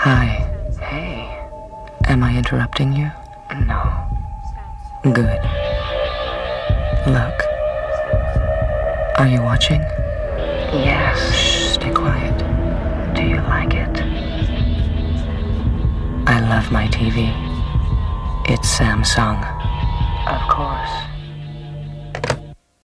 Hi. Hey. Am I interrupting you? No. Good. Look. Are you watching? Yes. Shh, stay quiet. Do you like it? I love my TV. It's Samsung. Of course.